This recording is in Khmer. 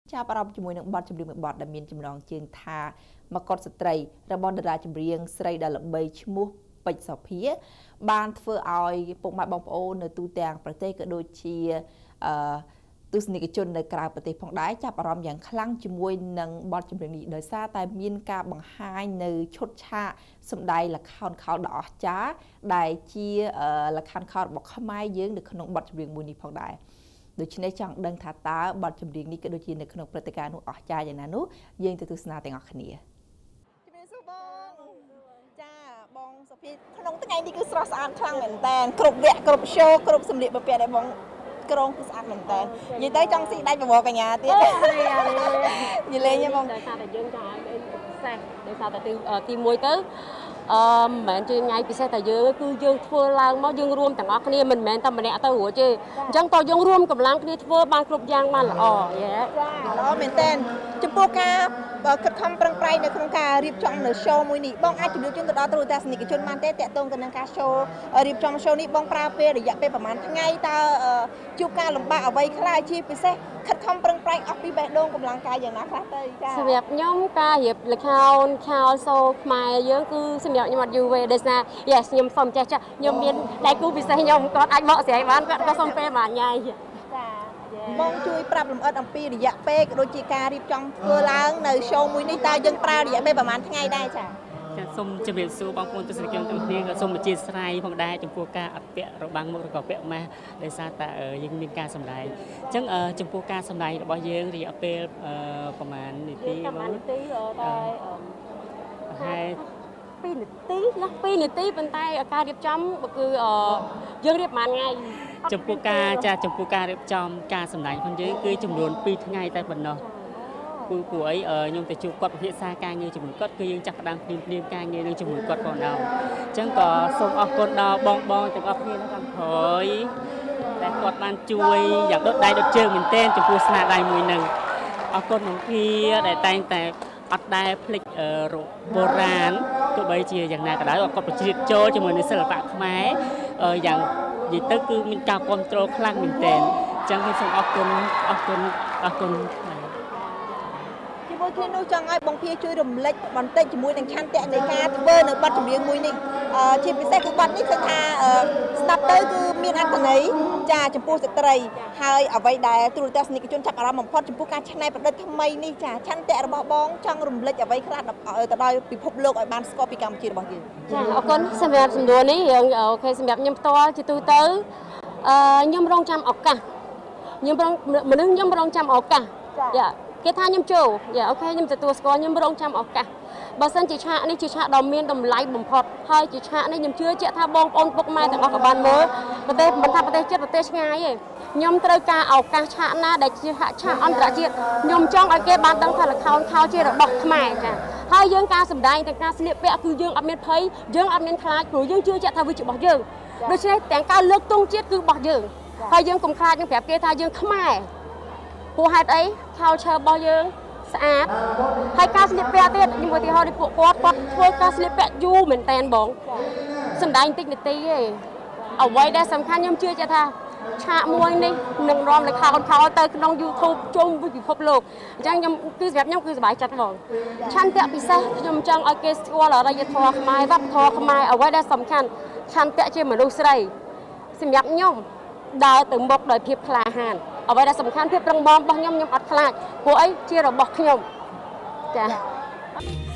ចាប់អារម្មណ៍ជាមួយនឹងបទចម្រៀងមួយបទដែលមានចំណងជើងថាមកុដស្ត្រីរបស់តារាចម្រៀងស្រីដែលល្បីឈ្មោះពេជ្រសុភាបានធ្វើឲ្យពុកម៉ែបងប្អូននៅទូទាំងប្រទេសក៏ដូចជាទស្សនិកជននៅក្រៅប្រទេសផងដែរចាប់អារម្មណ៍យ៉ាងខ្លាំងជាមួយនឹងបទចម្រៀងនេះដោយសារតែមានការបង្ហាញនៅឈុតឆាកសម្ដែងល្ខោនខោលដ៏អស្ចារ្យដែលជាល្ខោនខោលរបស់ខ្មែរយើងនៅក្នុងបទចម្រៀងមួយនេះផងដែរដូច្នេះចង់ដឹងថាតើបទចម្រៀងនេះក៏ដូចជានៅក្នុងព្រឹត្តិការណ៍នោះអស្ចារ្យយ៉ាងណានោះយើងទៅទស្សនាទាំងអស់គ្នាជំរាបសួរបងចាបងសុភីក្នុងថ្ងៃនេះគឺស្រស់ស្អាតខ្លាំងមែនតើគ្រប់វគ្គគ្រប់ show គ្រប់សម្លៀកបំពាក់ដែលបងក្រុងគឺស្អាតមែនតើនិយាយទៅចង់ស៊ីដាច់បបរកញ្ញាទៀតនិយាយលេងហ៎បងដោយសារតែយើងចង់ឲ្យពិសេសដោយសារតែទី1ទៅមិនមែនជាថ្ងៃពិសេសតែយើងគឺយើងធ្វើឡើងមកយើងរួមទាំងអស់គ្នាមិនមែនតែម្នាក់ទៅរួចទេអញ្ចឹងតើយើងរួមកម្លាំងគ្នាធ្វើបានគ្រប់យ៉ាងបានល្អយេចាល្អមែនតើចំពោះការខិតខំប្រឹងប្រែងនៅក្នុងការរៀបចំនៅ show មួយនេះបងអាចជម្រាបជូនទៅដល់ទស្សនិកជនបានទេតាក់ទងទៅនឹងការ show រៀបចំ show នេះបងប្រើពេលរយៈពេលប្រហែលថ្ងៃតើជួបការលំបាកអ្វីខ្លះជាពិសេសខិតខំប្រឹងប្រែងអស់ពីបេះដូងកម្លាំងកាយយ៉ាងណាខ្លះទៅចាសម្រាប់ខ្ញុំការរៀបល្ខោនខោលសូខ្មែរយើងគឺសម្រាប់ខ្ញុំអត់យូរទេដោយសារ yes ខ្ញុំសុំចេះខ្ញុំមានដៃគូពិសេសខ្ញុំគាត់អាចបកស្រាយបានគាត់ក៏សុំពេលមួយថ្ងៃចាបងជួយប្រាប់លម្អិតអំពីរយៈពេលក៏ដូចជាការរៀបចំធ្វើឡើងនៅ show មួយនេះតើយើងប្រើរយៈពេលប្រហែលថ្ងៃដែរចាសូមជម្រាបសួរបងប្អូនទស្សនិកជនទាំងគ្នាក៏សូមអធិស្ឋានផងដែរចំពោះការអត់ពាក់របាំងមុខឬក៏ពាក់ម៉ាស់ដោយសារតែយើងមានការសម្ដែងអញ្ចឹងចំពោះការសម្ដែងរបស់យើងរយៈពេលប្រហែលនាទីប្រហែលនាទីតែហើយ 2នាទីណា2នាទីប៉ុន្តែការរៀបចំគឺយើងរៀបប្រហែលថ្ងៃចំពោះការរៀបចំការសម្ដែងរបស់យើងគឺចំនួន2ថ្ងៃតែប៉ុណ្ណោះព្រោះអីខ្ញុំទៅជួបគាត់ពិភាក្សាការងារជាមួយគាត់គឺយើងចាប់ផ្ដើមព្រៀងការងារនឹងជាមួយគាត់ផងដែរអញ្ចឹងក៏សូមអរគុណដល់បងទាំងអស់គ្នានៅខាងក្រោយដែលគាត់បានជួយយ៉ាងដុតដៃដុតជើងមែនទែនចំពោះស្នាដៃមួយនឹងអរគុណអង្គាដែលតែងតែអត់ដែលភ្លេចបុរាណទោះបីជាយ៉ាងណាក៏ដោយគាត់បញ្ជ្រាបចូលជាមួយនឹងសិល្បៈខ្មែរយ៉ាងនិយាយទៅគឺមានការគ្រប់គ្រងខ្លាំងមែនទែនអញ្ចឹងខ្ញុំសូមអរគុណជាមួយគ្នានោះចង់ឲ្យបងភាជួយរំលេចបន្តិចជាមួយនឹងឆន្ទៈនៃការធ្វើនៅបទចម្រៀងមួយនេះជាពិសេសគឺបទនេះគឺថាស្ដាប់ទៅគឺមានអត្ថន័យចាចំពោះស្ត្រីហើយអ្វីដែលទូរទស្សនិកជនចាប់អារម្មណ៍បំផុតចំពោះការច្នៃប្រឌិតថ្មីនេះចាឆន្ទៈរបស់បងចង់រំលេចអ្វីខ្លះទៅដល់ពិភពលោកឲ្យបានស្គាល់ពីកម្ពុជារបស់យើងចាអរគុណសម្រាប់សំណួរនេះរឿងអូខេសម្រាប់ខ្ញុំផ្ទាល់ជាទូទៅខ្ញុំរងចាំឱកាសមនុស្សខ្ញុំរងចាំឱកាសចាគេថាខ្ញុំចូលអូខេខ្ញុំទទួលស្គាល់ខ្ញុំរងចាំឱកាសបើសិនជាឆាកនេះជាឆាកដ៏មានតម្លៃបំផុតហើយជាឆាកនេះខ្ញុំជឿជាក់ថាបងប្អូនពុកម៉ែទាំងអស់ក៏បានមើលប្រទេសមិនថាប្រទេសជិតប្រទេសឆ្ងាយទេខ្ញុំត្រូវការឱកាសឆាកណាដែលជាឆាកអន្តរជាតិខ្ញុំចង់ឲ្យគេបានដឹងថាល្ខោនខោលជារបស់ខ្មែរចាហើយយើងការសម្ដែងទាំងការស្លៀកពាក់គឺយើងអត់មានភ័យយើងអត់មានខ្លាចព្រោះយើងជឿជាក់ថាវាជារបស់យើងដូច្នេះទាំងការលើកទង់ជាតិគឺរបស់យើងហើយយើងកុំខ្លាចយើងប្រាប់គេថាយើងខ្មែរព្រោះហេតុអីខោលឈើរបស់យើងស្អាតហើយការស្លៀកពាក់ទៀតខ្ញុំឧទាហរណ៍ពីពួកគាត់ធ្វើការស្លៀកពាក់យូរមែនតែនបងសម្ដែងតិចនាទីទេអ្វីដែលសំខាន់ខ្ញុំជឿជាក់ថាឆាកមួយនេះនឹងនាំល្ខោនខោលទៅក្នុង YouTube ជុំពិភពលោកអញ្ចឹងខ្ញុំគឺសម្រាប់ខ្ញុំគឺសប្បាយចិត្តបងឆន្ទៈពិសេសខ្ញុំចង់ឲ្យគេស្គាល់អរិយធម៌ខ្មែរវប្បធម៌ខ្មែរអ្វីដែលសំខាន់ឆន្ទៈជាមនុស្សស្រីសម្រាប់ខ្ញុំដើរទៅមុខដោយភាពក្លាហានអ្វីដែលសំខាន់ភាពប្រឹងប្រែងរបស់ខ្ញុំអត់ខ្លាចព្រោះអីជារបស់ខ្ញុំចា